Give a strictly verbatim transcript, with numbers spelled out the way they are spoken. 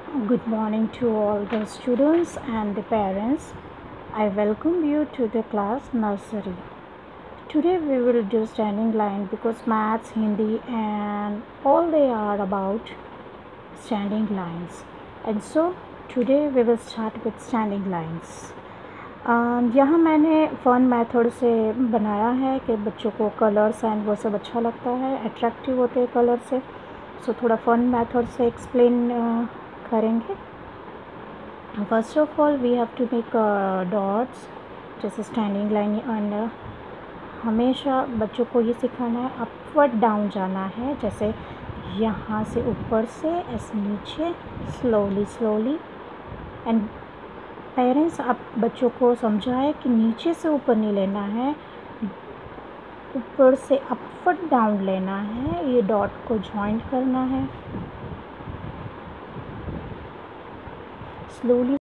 Good morning to all the students and the parents. I welcome you to the class nursery. Today we will do standing line because maths, Hindi and all they are about standing lines. And so today we will start with standing lines. um, यहाँ मैंने फ़न method से बनाया है कि बच्चों को colours and वो सब अच्छा लगता है, अट्रैक्टिव होते हैं कलर से. सो so, थोड़ा फ़न मेथड से एक्सप्लेन करेंगे. First of all we have to make dots जैसे स्टैंडिंग लाइन. एंड हमेशा बच्चों को ये सिखाना है अपवर्ड डाउन जाना है, जैसे यहाँ से ऊपर से ऐसे नीचे स्लोली स्लोली. एंड पेरेंट्स आप बच्चों को समझाए कि नीचे से ऊपर नहीं लेना है, ऊपर से अपवर्ड डाउन लेना है. ये डॉट को जॉइंट करना है स्लोली